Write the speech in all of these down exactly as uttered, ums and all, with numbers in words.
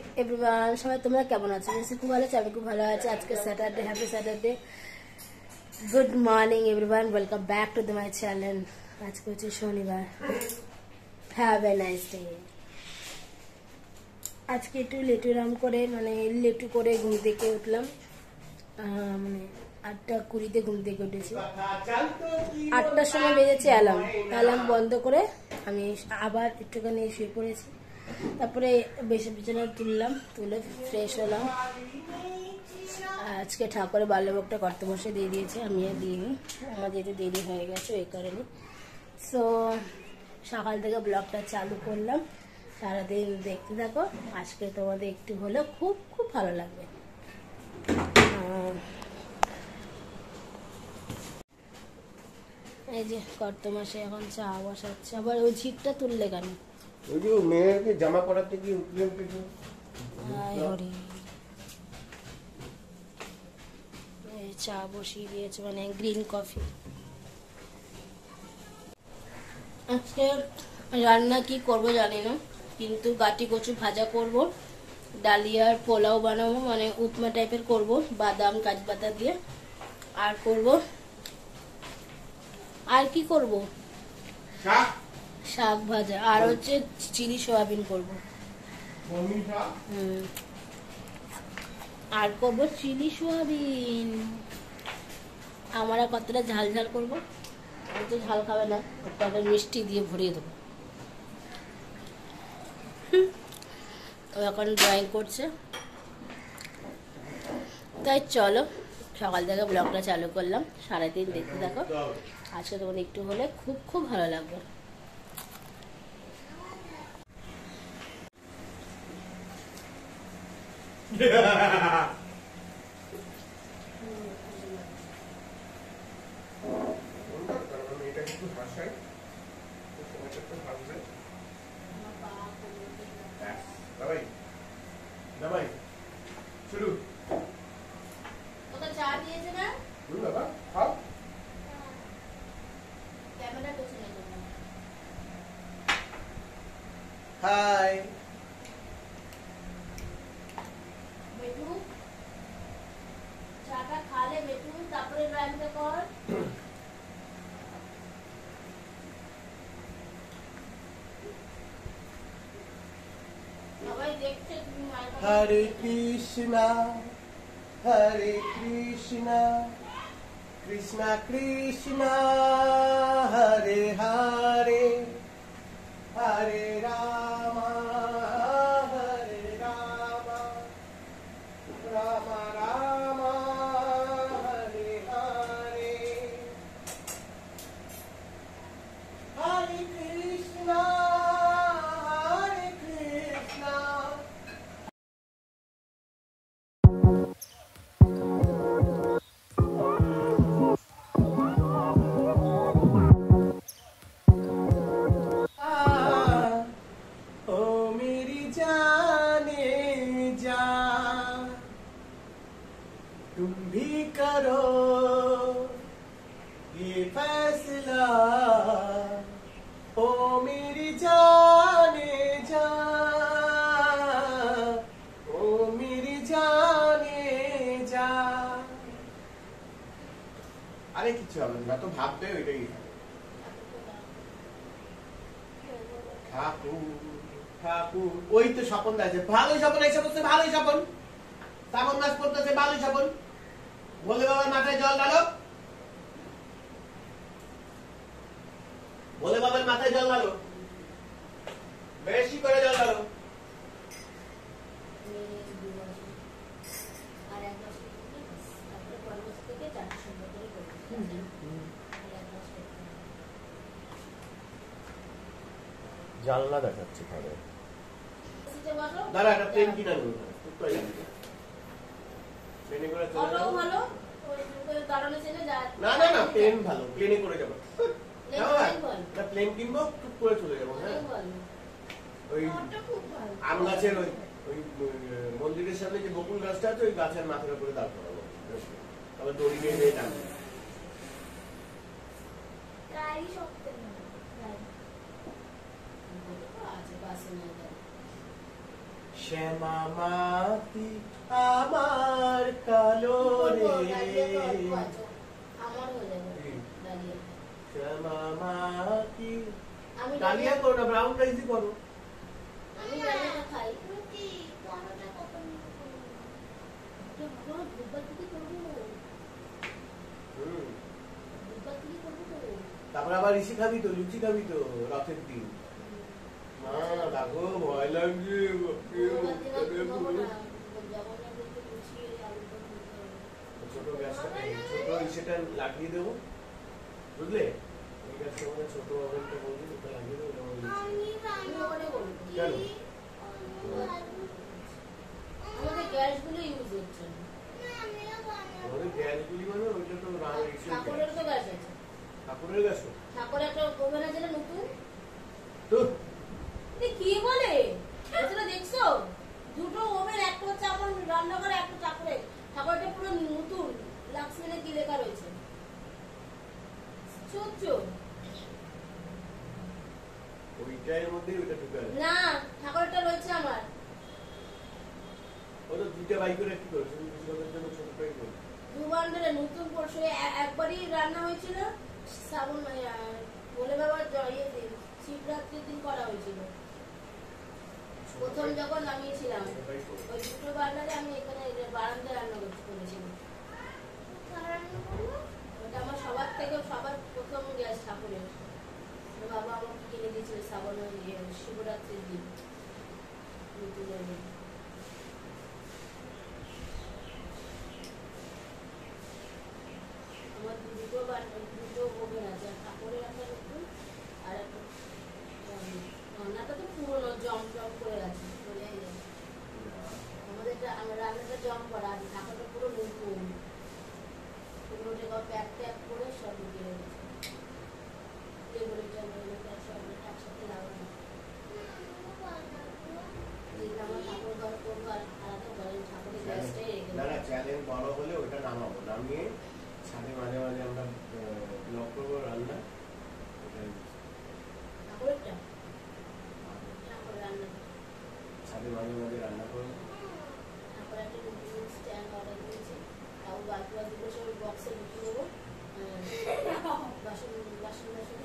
Everyone, সবাই তোমরা কেমন আছো? বেশি খুব ভালো আছি, আমি খুব ভালো আছি। আজকে Saturday, happy Saturday. Good morning everyone, welcome back to my channel. আজকে হচ্ছে শনিবার। Have a nice day. আজকে একটু লেটু রাম করে মানে লেটু করে ঘুম থেকে উঠলাম। মানে আটটা কুড়িতে ঘুম থেকে উঠেছি। আটটার সময় বেজেছে অ্যালার্ম। অ্যালার্ম বন্ধ করে আমি আবার একটুখানি শুয়ে পড়েছি। তারপরে বেশি বিছানা তুললাম, তুলে ফ্রেশ হলাম। আজকে ঠাকুরের বাল্যভোগটা করতে বসে দিয়ে দিয়েছে, আমি আর দিইনি, আমার যেতে দেরি হয়ে গেছে এই কারণে। সো সকাল থেকে ব্লগটা চালু করলাম, সারাদিন দেখতে থাকো। আজকে তোমাদের একটু হলেও খুব খুব ভালো লাগবে। এই যে কর্তমাসে এখন চা বসাচ্ছে। আবার ওই ঝিকটা তুললে কেন? ওই যে মেয়েকে জামা পরাতে গিয়ে উঠলে উঠেছে। চা বসিয়ে দিয়েছে, মানে গ্রিন কফি। আজকে রান্না কি করব জানি না, কিন্তু গাটি কচু ভাজা করব, ডালিয়ার পোলাও বানাবো, মানে উপমা টাইপের করব, বাদাম কাজু পাতা দিয়ে। আর করব, আর কি করব, শাক ভাজা, আর হচ্ছে চিলি সোয়াবিন করব। হুম, আর করব চিলি সোয়াবিন। আমরা কতটা ঝাল ঝাল করব, আমি তো ঝাল খাবে না, একটা মিষ্টি দিয়ে ভরিয়ে দেবো। ও এখন ড্রয়িং করছে। তাই চলো, সকাল থেকে ব্লগটা চালু করলাম, সারাদিন দেখতে থাকো। আজকে তোমাদের একটু হলে খুব খুব ভালো লাগবে। হাই বেটু, চাটা খালে বেটু, তারপরে ড্রাইভটা কর। সবাই দেখছে তুমি মাইক। হরে কৃষ্ণা হরে কৃষ্ণা কৃষ্ণ কৃষ্ণ হরে হরে হরে রাম হরে রাম রাম রাম হরে হরে হরে কৃষ্ণ হরে কৃষ্ণ। तुम भी करो ये फैसला, ओ मेरी जाने जा, ओ मेरी जाने जा। আরে কিছু হবে না, তো ভাববে ওইটাই ঠাকুর ঠাকুর। ওই তো স্বপন আছে, ভালোই স্বপন এসে বলছে, ভালোই স্বপন। শ্রাবণ মাস পড়তেছে, ভালোই স্বপন। বলে বাবার মাথায় জল ঢালো, বলে বাবার মাথায় জল ঢালো, বেশি করে জল ঢালো। জানলা দেখাচ্ছে ঘরে। দাঁড়া, একটা প্লেন কিনা নেবো, না না না, প্লেন ভালো, প্লেনে করে যাবো। প্লেন কিনবো, টুক করে চলে যাবো। হ্যাঁ, ওই আম গাছের ওই ওই মন্দিরের সামনে যে বকুল গাছটা আছে, ওই গাছের মাথার উপরে দাঁড় করাবো, তবে দড়ি নিয়ে নিয়ে টানবো। শ্যামা মাটি আমার কালো রে, শ্যামা মাটি। ডালিয়া করো না, ব্রাউন রাইসই করো। আমি ডালিয়াটা খাই। তারপর আবার ঋষি খাবি তো, লুচি খাবি তো রথের দিন। মা দেখো ভয় লাগছে, ছোট গ্যাসটা ছোট ইসেটা লাগিয়ে দেবো, বুঝলে? ওই গ্যাসটা মানে ছোট ওভেনটা বলছি, ওটা লাগিয়ে দেবো। কেন আমাদের গ্যাসগুলো ইউজ হচ্ছে না। আমাদের গ্যাসগুলি মানে ওইটা তো ঠাকুরের তো গ্যাস আছে। ঠাকুরের গ্যাস? ঠাকুরের একটা ওভেন আছে না নতুন? তো কি বলে আসলে দেখছো, দুটো ওভেন, একটা হচ্ছে আমার রান্নাঘরে, একটা ঠাকুরে। ঠাকুরটা পুরো নতুন, লাক্সমিনে কি লেখা রয়েছে। চুচু ওইটার মধ্যে ওইটা ঢুকে আছে না, ঠাকুরটা রয়েছে আমার। ও তো দুইটা বাই করে কি করছ? তুমি কিছু করার জন্য ছোট বাই করো। দুবার ধরে নতুন পরশু একবারই রান্না হয়েছিল, শ্রাবণ বলে বাবার জড়িয়ে দিন শিবরাত্রির দিন করা হয়েছিল। প্রথম যখন নামিয়েছিলাম ওই দুটো বার্নারে আমি এখানে বারান্দায় রান্না করেছিলাম। ওটা আমার সবার থেকে সবার প্রথম গ্যাস ঠাকুরের। বাবা আমাকে কিনে দিয়েছিল শ্রাবণ শিবরাত্রির দিন। আমার দুটো দুটো ওভেন আছে, ঠাকুরের একটা নতুন আর একটা রান্নাটা তো পুরোনো জম জম করে আছে। আমাদের রান্নাটা জম করা আছে, ঠাকুরটা পুরো নতুন, পুরোটা প্যাক ট্যাক করে সব ঢুকে গেছে। সব একসাথে লাগানো। আমার ঠাকুর ঘর কোন ঘর আলাদা ঘরের ঠাকুরের গ্যাসটাই রেখে না না, চ্যালেঞ্জ বড় হলে ওটা নামাবো, নামিয়ে ছাদে মাঝে মাঝে আমরা ব্লক করবো রান্না। ঠাকুরেরটা ঠাকুর রান্না ছাদে মাঝে মাঝে রান্না করবো। ঠাকুর একটা নতুন স্ট্যান্ড অর্ডার দিয়েছি, তাও বাকি বাকিগুলো সব বক্সে ঢুকিয়ে দেবো। বাসন বাসন বাসন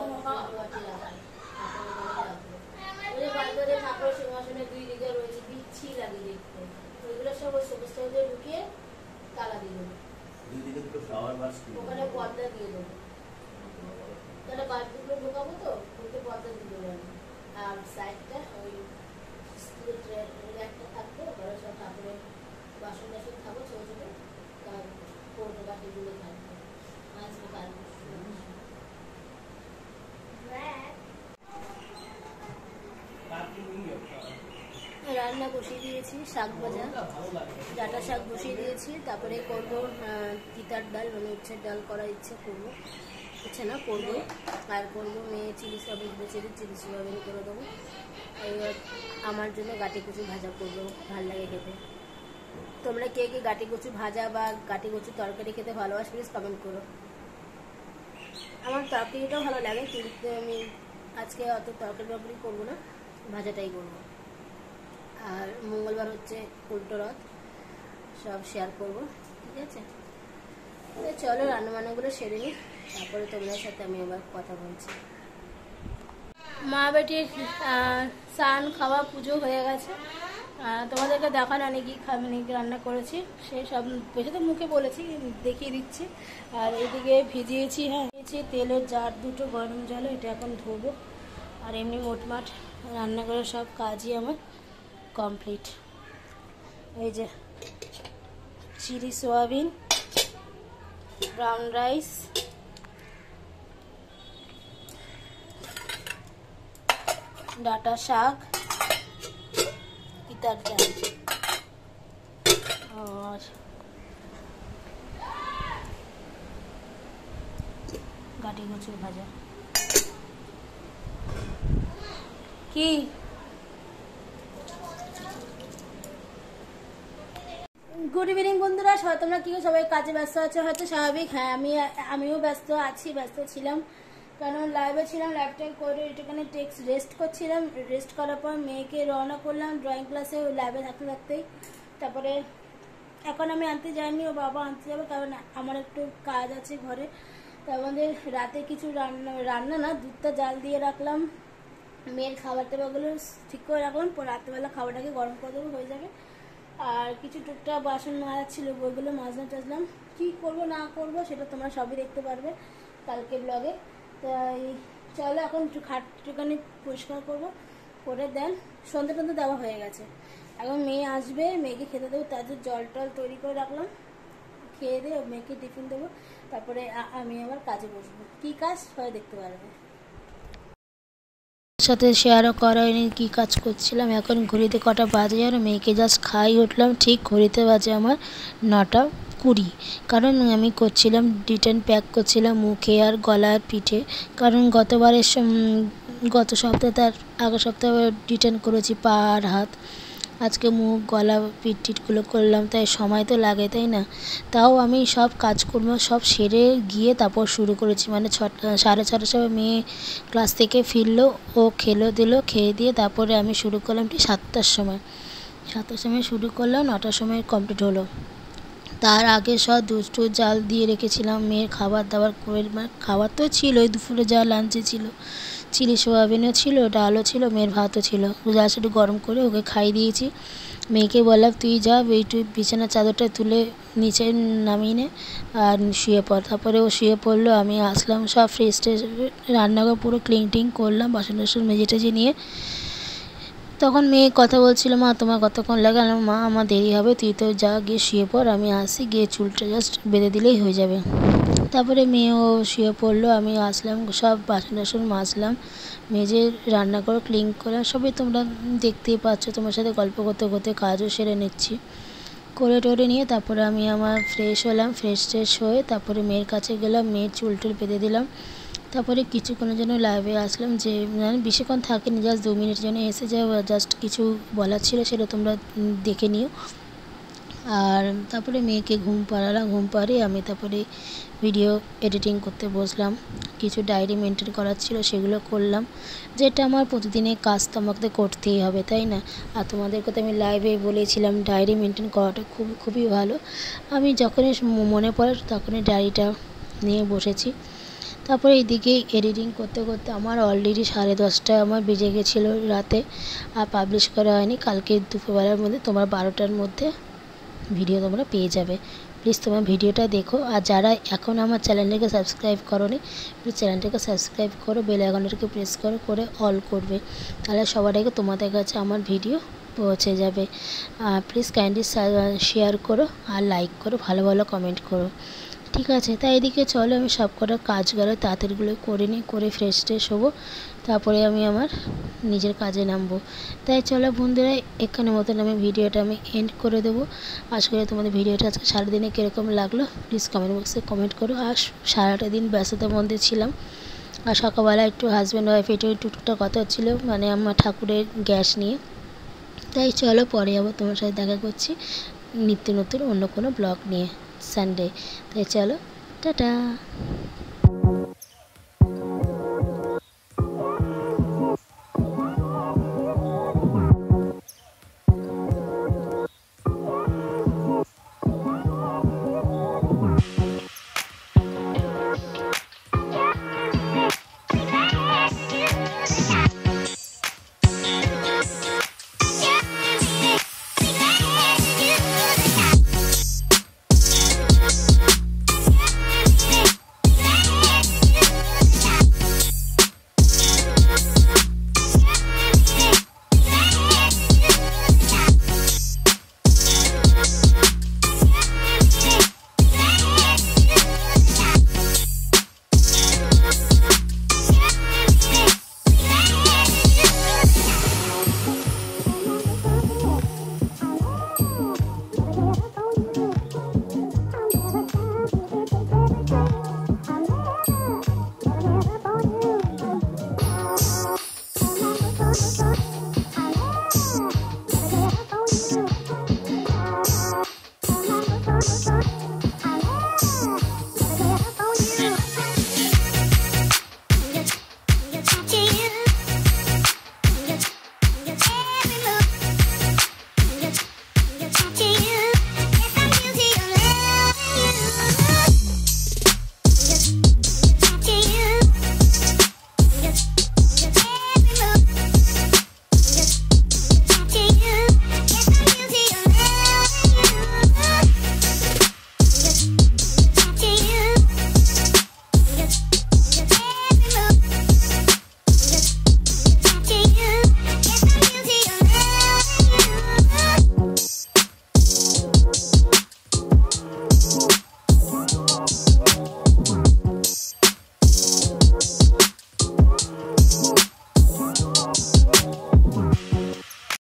বাড়িতে ঠাকুর সিংহাসনের দুই দিকে রয়েছে, বিচ্ছি লাগে দেখতে। ওইগুলো সব ওই সমস্ত ঢুকিয়ে তালা দিয়ে দেবো। ওখানে পর্দা দিয়ে দেবো, তাহলে বাড়িগুলো ঢোকাবো তো ওইটা পর্দা দিয়ে দেবো আমি। আর সাইডটা ওই একটা থাকবে, ওখানে সব ঠাকুরের বাসন টাসন থাকবো ছোট ছোট, তার পর্দা বাটিগুলো থাকবে। আসবে কাল রান্না বসিয়ে দিয়েছি, শাক ভাজা, ডাঁটা শাক বসিয়ে দিয়েছি। তারপরে করবো তিতার ডাল, মানে উচ্ছের ডাল করার ইচ্ছে করবো, ইচ্ছে না করবো। আর করবো মেয়ে চিলি সয়াবিন বেছে চিলি সয়াবিন করে দেবো। এবার আমার জন্য গাটি কচু ভাজা করবো, ভাল লাগে খেতে। তোমরা কে কে গাটি কচু ভাজা বা গাটি কচু তরকারি খেতে ভালোবাসো প্লিজ কমেন্ট করো। আমার তরকারিটাও ভালো লাগে, কিন্তু আমি আজকে অত তরকারি তরকারি করবো না, ভাজাটাই করবো। আর মঙ্গলবার হচ্ছে উল্টো রথ, সব শেয়ার করবো, ঠিক আছে? চলো রান্না বান্নাগুলো সেরে নিই, তারপরে তোমাদের সাথে আমি আবার কথা বলছি। মা বেটির স্নান খাওয়া পুজো হয়ে গেছে, তোমাদেরকে দেখানো অনেক মানে রান্না করেছি, সেই সব বেশি তো মুখে বলেছি, দেখিয়ে দিচ্ছি। আর এইদিকে ভিজিয়েছি, হ্যাঁ ভিজিয়েছি তেলের জার দুটো গরম জলে, এটা এখন ধোবো। আর এমনি মোটমাট রান্না করে সব কাজই আমার কমপ্লিট। এই যে চিলি সোয়াবিন, ব্রাউন রাইস, ডাঁটা শাক, তিতার ডাল আর গাটি কচুর ভাজা। কি গুড ইভিনিং বন্ধুরা, তোমরা কি সবাই কাজে ব্যস্ত আছো? হয়তো স্বাভাবিক, হ্যাঁ আমি আমিও ব্যস্ত আছি, ব্যস্ত ছিলাম। কারণ লাইভে ছিলাম, লাইভটা করে একটুখানি টেক্সট রেস্ট করছিলাম, রেস্ট করার পর মেয়েকে রওনা করলাম ড্রয়িং ক্লাসে, ওই লাইভে থাকতে থাকতেই। তারপরে এখন আমি আনতে যাইনি, ও বাবা আনতে যাবে, কারণ আমার একটু কাজ আছে ঘরে। তো আমাদের রাতে কিছু রান্না রান্না না দুধটা জাল দিয়ে রাখলাম, মেয়ের খাবার টাবারগুলো ঠিক করে রাখলাম, পর রাত্রেবেলা খাবারটাকে গরম করে দেবো, হয়ে যাবে। আর কিছু টুকটাক বাসন মাজা ছিল, ওইগুলো মাজলাম টাজলাম, কী করবো না করবো সেটা তোমরা সবই দেখতে পারবে কালকে ব্লগে। তাই চলো এখন একটু খাট একটুখানি পরিষ্কার করবো, করে দেন সন্ধ্যে টন্ধে দেওয়া হয়ে গেছে। এখন মেয়ে আসবে, মেয়েকে খেতে দেবো, তাদের জল টল তৈরি করে রাখলাম, খেয়ে দিয়ে মেয়েকে টিফিন দেবো, তারপরে আমি আবার কাজে বসবো। কী কাজ সবাই দেখতে পারবে। সাথে শেয়ারও করা হয়নি কী কাজ করছিলাম। এখন ঘড়িতে কটা বাজে আর মেয়েকে জাস্ট খাই উঠলাম, ঠিক ঘড়িতে বাজে আমার নটা কুড়ি। কারণ আমি করছিলাম রিটার্ন প্যাক করছিলাম মুখে আর গলার পিঠে, কারণ গতবারের গত সপ্তাহে তার আগের সপ্তাহে রিটার্ন করেছি পা আর হাত, আজকে মুখ গলা পিঠ টিটগুলো করলাম, তাই সময় তো লাগে তাই না। তাও আমি সব কাজকর্ম সব সেরে গিয়ে তারপর শুরু করেছি, মানে ছটা সাড়ে ছটার সময় মেয়ে ক্লাস থেকে ফিরলো, ও খেলো দিলো, খেয়ে দিয়ে তারপরে আমি শুরু করলাম ঠিক সাতটার সময় সাতটার সময় শুরু করলাম, নটার সময় কমপ্লিট হলো। তার আগে সব দুধ টুধ জাল দিয়ে রেখেছিলাম, মেয়ের খাবার দাবার করে, মানে খাবার তো ছিলই, দুপুরে যা লাঞ্চে ছিল, চিলি সোয়াবিনও ছিল, ডালও ছিল, মেয়ের ভাতও ছিল, যা সেটা গরম করে ওকে খাই দিয়েছি। মেয়েকে বললাম তুই যা একটু বিছানার চাদরটা তুলে নিচে নামিয়ে নে আর শুয়ে পড়। তারপরে ও শুয়ে পড়লো, আমি আসলাম সব ফ্রেশ ট্রেশ, রান্নাঘর পুরো ক্লিন টিন করলাম, বাসন টাসন মেজে টেজে নিয়ে। তখন মেয়ে কথা বলছিল, মা তোমার কতক্ষণ লাগে? মা আমার দেরি হবে, তুই তো যা গিয়ে শুয়ে পড়, আমি আসি, গিয়ে চুলটা জাস্ট বেঁধে দিলেই হয়ে যাবে। তারপরে মেয়েও শুয়ে পড়লো, আমি আসলাম, সব বাসন টাসন মাজলাম, মেজে রান্নাঘর ক্লিন করে সবই তোমরা দেখতেই পাচ্ছ, তোমার সাথে গল্প করতে করতে কাজও সেরে নিচ্ছি, করে টোরে নিয়ে তারপরে আমি আমার ফ্রেশ হলাম, ফ্রেশ ট্রেশ হয়ে তারপরে মেয়ের কাছে গেলাম, মেয়ের চুল টুল বেঁধে দিলাম। তারপরে কিছুক্ষণের জন্য লাইভে আসলাম, যে মানে বেশিক্ষণ থাকিনি, জাস্ট দু মিনিটের জন্য এসে যাও, জাস্ট কিছু বলার ছিল সেটা তোমরা দেখে নিও। আর তারপরে মেয়েকে ঘুম পাড়ালাম, ঘুম পাড়িয়ে আমি তারপরে ভিডিও এডিটিং করতে বসলাম, কিছু ডায়েরি মেনটেন করার ছিল সেগুলো করলাম, যেটা আমার প্রতিদিনের কাজ তো আমাকে করতেই হবে তাই না। আর তোমাদেরকে তো আমি লাইভে বলেছিলাম ডায়েরি মেনটেন করাটা খুব খুবই ভালো, আমি যখনই মনে পড়ে তখনই ডায়েরিটা নিয়ে বসেছি। তারপরে এইদিকে এডিটিং করতে করতে আমার অলরেডি সাড়ে দশটা আমার বেজে গেছিলো রাতে, আর পাবলিশ করা হয়নি। কালকে দুপুরবেলার মধ্যে তোমার বারোটার মধ্যে ভিডিও তোমরা পেয়ে যাবে। প্লিজ তোমার ভিডিওটা দেখো, আর যারা এখন আমার চ্যানেলটাকে সাবস্ক্রাইব করোনি প্লিজ চ্যানেলটাকে সাবস্ক্রাইব করো, বেল আইকনটাকে প্রেস করো, করে অল করবে, তাহলে সবার আগে তোমাদের কাছে আমার ভিডিও পৌঁছে যাবে। প্লিজ কাইন্ডলি শেয়ার করো আর লাইক করো, ভালো ভালো কমেন্ট করো, ঠিক আছে। তাই এদিকে চলো আমি সব কটা কাজগুলো তাড়াতাড়িগুলো করে নিই, করে ফ্রেশ ট্রেশ হবো, তারপরে আমি আমার নিজের কাজে নামবো। তাই চলো বন্ধুরা, এখানে মতন আমি ভিডিওটা আমি এন্ড করে দেবো। আশা করি তোমাদের ভিডিওটা আজকে সারাদিনে কীরকম লাগলো প্লিজ কমেন্ট বক্সে কমেন্ট করো। আর সারাটা দিন ব্যস্ততার মধ্যে ছিলাম, আর সকালবেলা একটু হাজব্যান্ড ওয়াইফ একটু টুকটাক কথা হচ্ছিলো, মানে আমার ঠাকুরের গ্যাস নিয়ে। তাই চলো পরে আবার তোমার সাথে দেখা করছি নিত্য নতুন অন্য কোনো ব্লগ নিয়ে সানডে। তাই চলো, টাটা।